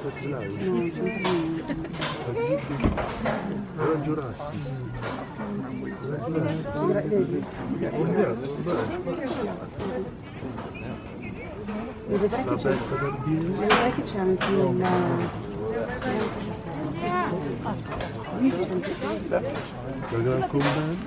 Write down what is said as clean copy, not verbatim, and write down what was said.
Era giurati. Vedrai che c'è anche il comune.